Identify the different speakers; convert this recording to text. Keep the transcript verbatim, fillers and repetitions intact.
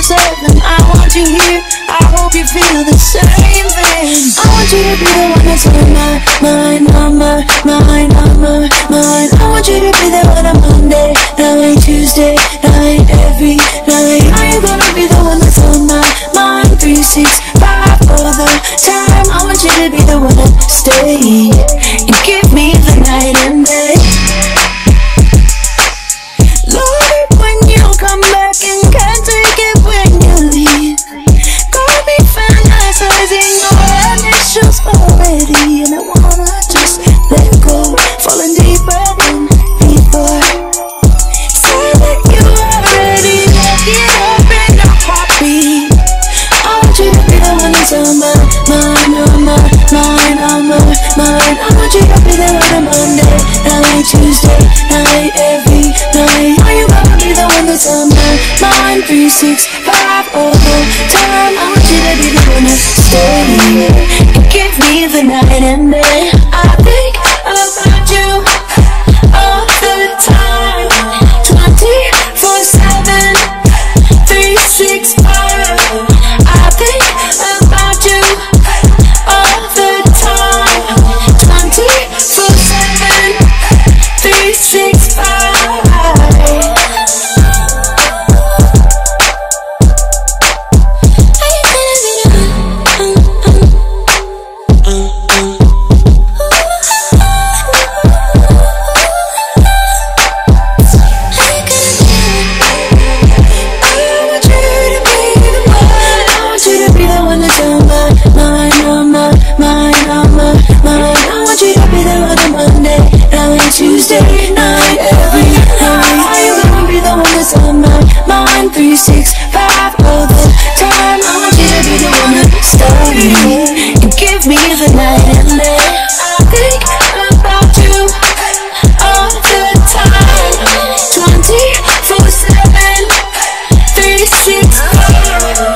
Speaker 1: seven. I want you here, I hope you feel the same thing. I want you to be the one that's on my mind, on my mind, on my mind. I want you to be there on a Monday night, Tuesday night, every night. Are you gonna be the one that's on my mind, three six five all the time? I want you to be the one that stay and give me the night and day. Love it when you come back and can't take it when you leave. Got me fantasizing our initials already, and I wanna just let go, falling deeper than before. Say that you already look it up in a heartbeat. I want you to be the one that's on my mind, on my mind, on my mind. I want you to be there on a Monday night, Tuesday night, every night. Are you gonna be the one that's on my mind, three six five all the time? I want you to be the one that stay and give me the night and day. I think about you all the time, twenty-four seven, three six five. I think about you all the time, twenty-four seven, three six five. Tuesday night, every night. Are you gonna be the one that's on my mind, three six five all the time? I want you to be the one that stay and give me the night and day. I think about you all the time, twenty-four seven, three six five.